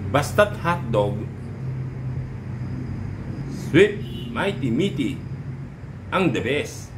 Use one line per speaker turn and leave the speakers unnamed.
Basta't hotdog, sweet, mighty, meaty, ang the best.